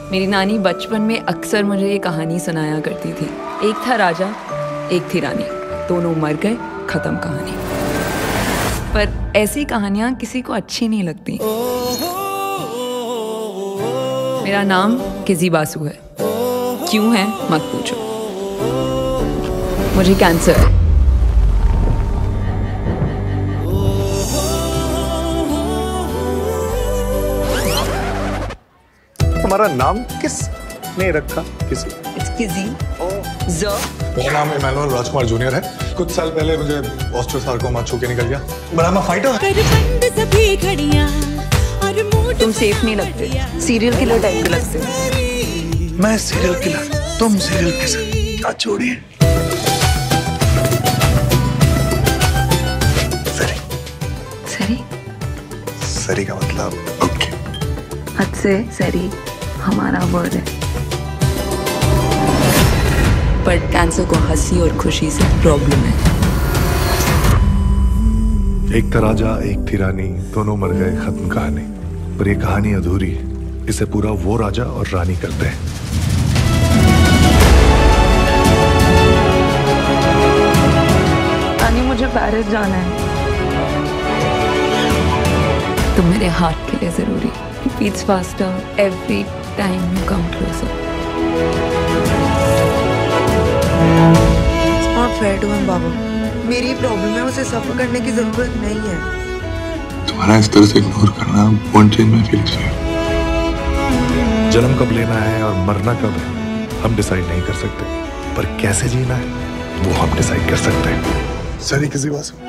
मेरी नानी बचपन में अक्सर मुझे ये कहानी सुनाया करती थी। एक था राजा, एक थी रानी, दोनों मर गए, खत्म कहानी। पर ऐसी कहानियां किसी को अच्छी नहीं लगती। मेरा नाम किजी बासु है। क्यों है मत पूछो। मुझे कैंसर है। तुम्हारा नाम किसने रखा? किसी? It's KG. मेरा नाम इमैनुअल राजकुमार जूनियर है। कुछ साल पहले मुझे ऑस्ट्रोसार्कोमा छू के निकल गया। बड़ा मैं फाइटर। तुम सेफ नहीं लगते, सीरियल किलर टाइप के लगते हो। मैं सीरियल किलर, तुम सीरियल किलर, क्या जोड़ी है? सरी। सरी? सरी का मतलब ओके। हद से सरी हमारा वर्ड है। पर कैंसर को हंसी और खुशी से प्रॉब्लम है। एक था राजा, एक थी रानी, दोनों मर गए, खत्म कहानी। पर ये कहानी अधूरी है। इसे पूरा वो राजा और रानी करते हैं। रानी, मुझे पेरिस जाना है। तुम मेरे हार्ट के लिए जरूरी। It beats faster every time you come closer. It's not fair to him, बाबू। मेरी प्रॉब्लम है, उसे सफर करने की जरूरत नहीं है। तुम्हारा इस तरह से इग्नोर करना won't change my feelings for you। जन्म कब लेना है और मरना कब है हम डिसाइड नहीं कर सकते, पर कैसे जीना है वो हम डिसाइड कर सकते हैं। सरी किसी बात